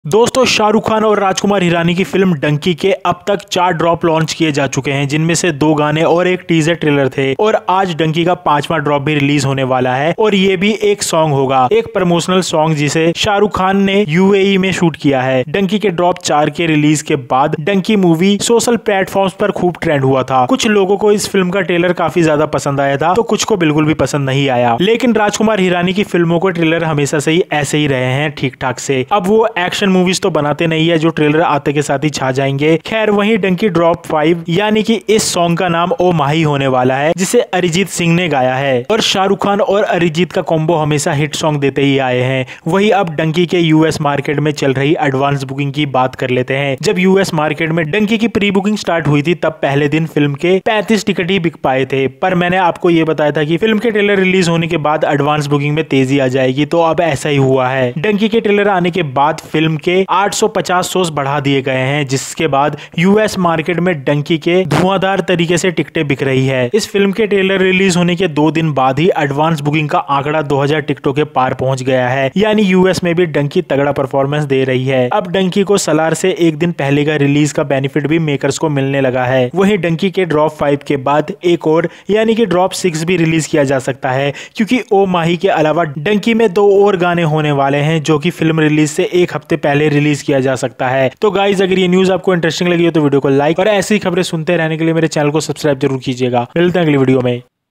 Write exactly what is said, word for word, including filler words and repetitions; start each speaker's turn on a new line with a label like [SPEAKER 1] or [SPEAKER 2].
[SPEAKER 1] दोस्तों, शाहरुख खान और राजकुमार हिरानी की फिल्म डंकी के अब तक चार ड्रॉप लॉन्च किए जा चुके हैं, जिनमें से दो गाने और एक टीजर ट्रेलर थे। और आज डंकी का पांचवा ड्रॉप भी रिलीज होने वाला है और ये भी एक सॉन्ग होगा, एक प्रमोशनल सॉन्ग जिसे शाहरुख खान ने यूएई में शूट किया है। डंकी के ड्रॉप चार के रिलीज के बाद डंकी मूवी सोशल प्लेटफॉर्म्स पर खूब ट्रेंड हुआ था। कुछ लोगों को इस फिल्म का ट्रेलर काफी ज्यादा पसंद आया था, तो कुछ को बिल्कुल भी पसंद नहीं आया। लेकिन राजकुमार हिरानी की फिल्मों को ट्रेलर हमेशा से ही ऐसे ही रहे हैं, ठीक ठाक से। अब वो एक्शन मूवीज तो बनाते नहीं है जो ट्रेलर आते के साथ ही छा जाएंगे। खैर, वहीं डंकी ड्रॉप फाइव यानी कि इस सॉन्ग का नाम ओ माही होने वाला है, जिसे अरिजीत सिंह ने गाया है। और शाहरुख खान और अरिजीत का कॉम्बो हमेशा हिट सॉन्ग देते ही आए हैं। वही अब डंकी के यूएस मार्केट में चल रही एडवांस बुकिंग की बात कर लेते हैं। जब यूएस मार्केट में डंकी की प्री बुकिंग स्टार्ट हुई थी, तब पहले दिन फिल्म के पैंतीस टिकट ही बिक पाए थे। पर मैंने आपको ये बताया था कि फिल्म के ट्रेलर रिलीज होने के बाद एडवांस बुकिंग में तेजी आ जाएगी, तो अब ऐसा ही हुआ है। डंकी के ट्रेलर आने के बाद फिल्म के आठ सौ पचास शोज बढ़ा दिए गए हैं, जिसके बाद यूएस मार्केट में डंकी के धुआंधार तरीके से टिकटें बिक रही है। इस फिल्म के ट्रेलर रिलीज होने के दो दिन बाद ही एडवांस बुकिंग का आंकड़ा दो हज़ार टिकटों के पार पहुंच गया है, यानी यूएस में भी डंकी तगड़ा परफॉर्मेंस दे रही है। अब डंकी को सलार से एक दिन पहले का रिलीज का बेनिफिट भी मेकर्स को मिलने लगा है। वहीं डंकी के ड्रॉप फाइव के बाद एक और यानी कि ड्रॉप सिक्स भी रिलीज किया जा सकता है, क्योंकि ओ माही के अलावा डंकी में दो और गाने होने वाले हैं, जो कि फिल्म रिलीज से एक हफ्ते पहले रिलीज किया जा सकता है। तो गाइज, अगर ये न्यूज आपको इंटरेस्टिंग लगी हो तो वीडियो को लाइक और ऐसी खबरें सुनते रहने के लिए मेरे चैनल को सब्सक्राइब जरूर कीजिएगा। मिलते हैं अगली वीडियो में।